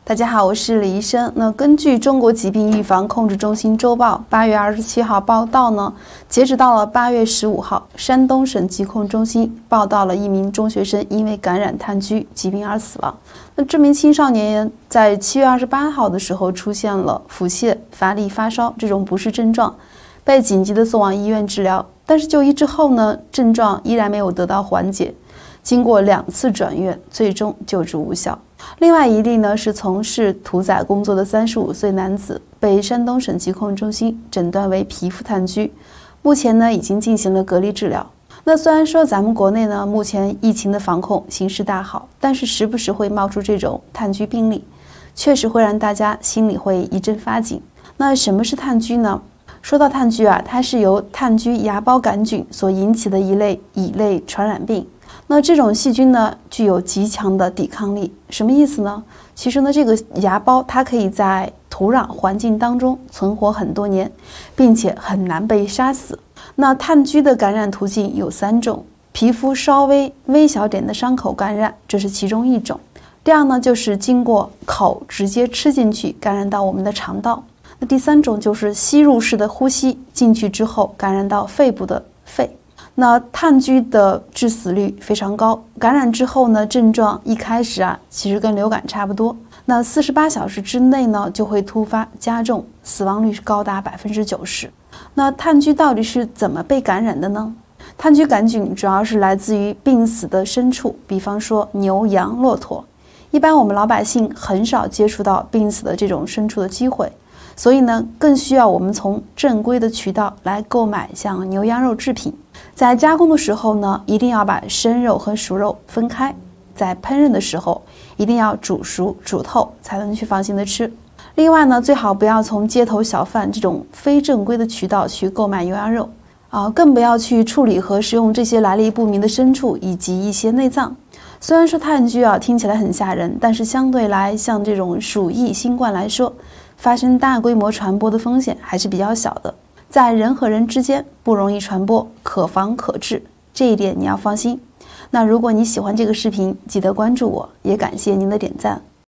大家好，我是李医生。根据中国疾病预防控制中心周报8月27号报道呢，截止到了8月15号，山东省疾控中心报道了一名中学生因为感染炭疽疾病而死亡。这名青少年在7月28号的时候出现了腹泻、乏力、发烧这种不适症状，被紧急的送往医院治疗，但是就医之后呢，症状依然没有得到缓解。经过2次转院，最终救治无效。另外一例呢是从事屠宰工作的35岁男子，被山东省疾控中心诊断为皮肤炭疽，目前呢已经进行了隔离治疗。虽然说咱们国内呢目前疫情的防控形势大好，但是时不时会冒出这种炭疽病例，确实会让大家心里会一阵发紧。什么是炭疽呢？说到炭疽它是由炭疽芽孢杆菌所引起的一类乙类传染病。这种细菌呢具有极强的抵抗力，什么意思呢？其实呢，这个芽孢它可以在土壤环境当中存活很多年，并且很难被杀死。炭疽的感染途径有3种，皮肤稍微微小点的伤口感染，这是其中一种。第二呢，就是经过口直接吃进去，感染到我们的肠道。第3种就是吸入式的呼吸进去之后，感染到肺部的肺。炭疽的致死率非常高，感染之后呢，症状一开始其实跟流感差不多。48小时之内呢，就会突发加重，死亡率是高达90%。炭疽到底是怎么被感染的呢？炭疽杆菌主要是来自于病死的牲畜，比方说牛、羊、骆驼。一般我们老百姓很少接触到病死的这种牲畜的机会，所以呢，更需要我们从正规的渠道来购买像牛羊肉制品。在加工的时候呢，一定要把生肉和熟肉分开，在烹饪的时候一定要煮熟煮透，才能去放心的吃。另外呢，最好不要从街头小贩这种非正规的渠道去购买牛羊肉更不要去处理和食用这些来历不明的牲畜以及一些内脏。虽然说炭疽听起来很吓人，但是相对来像这种鼠疫、新冠来说，发生大规模传播的风险还是比较小的，在人和人之间不容易传播，可防可治，这一点你要放心。如果你喜欢这个视频，记得关注我，也感谢您的点赞。